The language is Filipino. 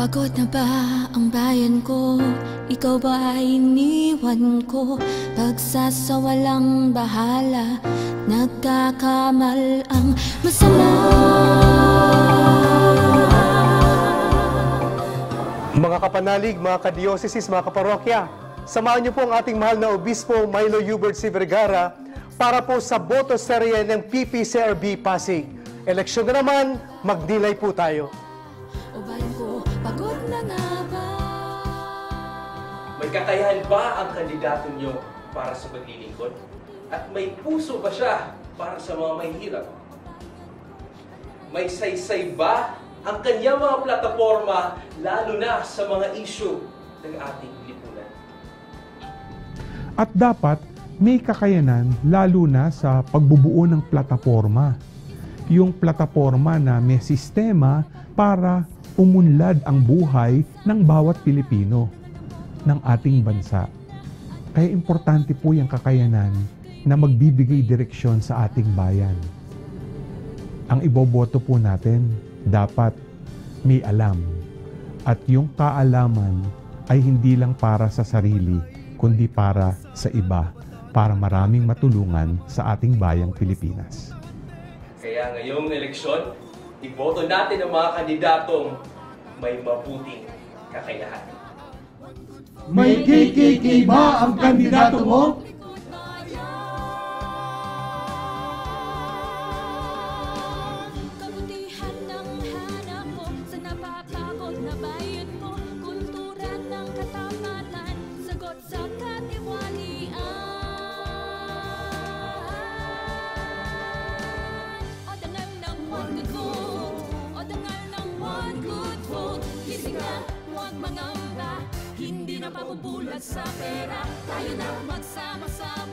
Pagod na ba ang bayan ko? Ikaw ba ay iniwan ko? Pagsasawalang bahala, nagkakamal ang masama. Mga kapanalig, mga kadiocesis, mga kaparokya, samahan niyo po ang ating mahal na Obispo Milo Hubert C. Vergara para po sa boto serye ng PPCRB Pasig. Eleksyon na naman, magdilay po tayo. O bayan ko, pagod na nga ba? May kakayahan ba ang kandidato niyo para sa paglilingkod? At may puso ba siya para sa mga mahihirap? May saysay ba ang kanyang mga plataforma, lalo na sa mga issue ng ating lipunan? At dapat may kakayanan lalo na sa pagbubuo ng plataforma. Yung plataforma na may sistema para umunlad ang buhay ng bawat Pilipino ng ating bansa. Kaya importante po yung kakayanan na magbibigay direksyon sa ating bayan. Ang iboboto po natin, dapat may alam. At yung kaalaman ay hindi lang para sa sarili, kundi para sa iba, para maraming matulungan sa ating bayang Pilipinas. Kaya ngayong eleksyon, iboto natin ang mga kandidatong may mabuting kakayahan. May KKK ba ang kandidato mo? Kabutihan ng hanap ko sa napapagod na bayan ko. Kultura ng katapatan, sagot sa katiwalian. O dangal ng one good vote, o dangal ng one good vote. Gising na, huwag mangamba, hindi na pabubulag sa pera. Tayo na magsama-sama.